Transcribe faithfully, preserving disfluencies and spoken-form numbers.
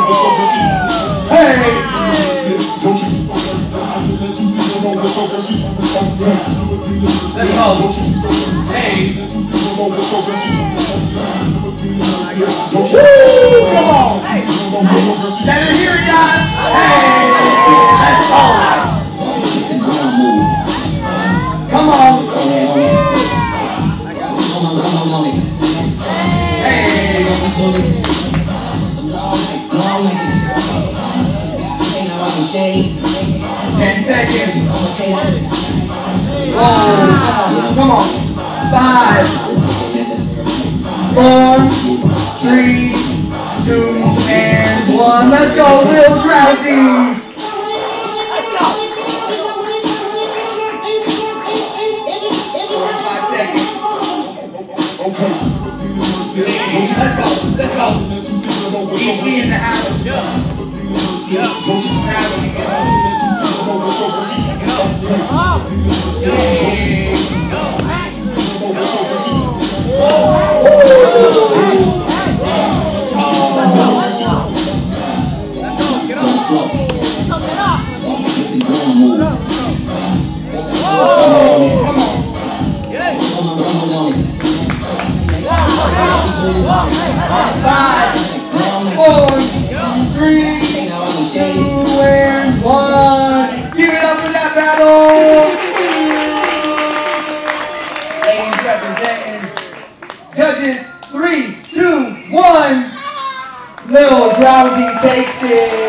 Let's go. Hey. Woo! Come on. Hey. Let her hear it, guys. Hey. Let's go. Come on. Hey. Ten seconds. One. Come on. Five. Four. Three. Two. And one. Let's go, little Drowzy. Let's go. Five seconds. Let's go. Let's go. Easy in the house. Yeah. Yeah. Five, four, three, two, and one. Give it up for that battle. Ladies representing. Judges, three, two, one. Little Drowzy takes it.